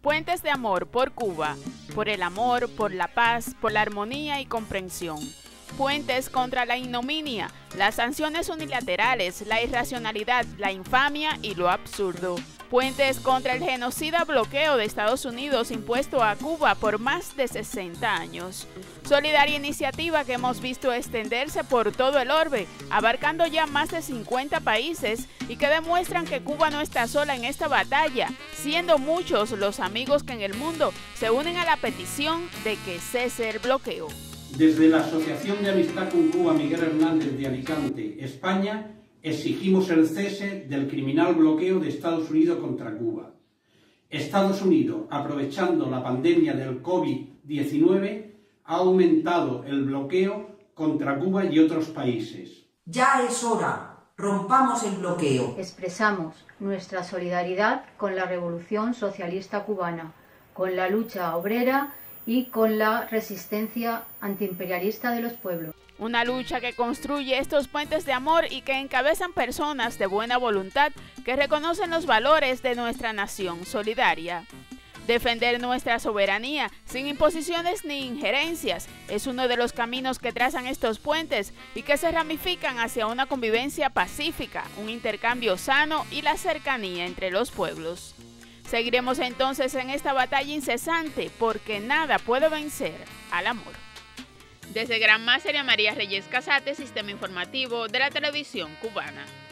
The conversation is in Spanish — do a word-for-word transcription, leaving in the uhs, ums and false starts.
Puentes de amor por Cuba, por el amor, por la paz, por la armonía y comprensión. Puentes contra la ignominia, las sanciones unilaterales, la irracionalidad, la infamia y lo absurdo. Puentes contra el genocida bloqueo de Estados Unidos impuesto a Cuba por más de sesenta años. Solidaria iniciativa que hemos visto extenderse por todo el orbe, abarcando ya más de cincuenta países y que demuestran que Cuba no está sola en esta batalla, siendo muchos los amigos que en el mundo se unen a la petición de que cese el bloqueo. Desde la Asociación de Amistad con Cuba Miguel Hernández de Alicante, España, exigimos el cese del criminal bloqueo de Estados Unidos contra Cuba. Estados Unidos, aprovechando la pandemia del COVID diecinueve, ha aumentado el bloqueo contra Cuba y otros países. Ya es hora, rompamos el bloqueo. Expresamos nuestra solidaridad con la Revolución Socialista Cubana, con la lucha obrera y con la resistencia antiimperialista de los pueblos. Una lucha que construye estos puentes de amor y que encabezan personas de buena voluntad que reconocen los valores de nuestra nación solidaria. Defender nuestra soberanía sin imposiciones ni injerencias es uno de los caminos que trazan estos puentes y que se ramifican hacia una convivencia pacífica, un intercambio sano y la cercanía entre los pueblos. Seguiremos entonces en esta batalla incesante porque nada puede vencer al amor. Desde Gran Máster, María Reyes Casate, Sistema Informativo de la Televisión Cubana.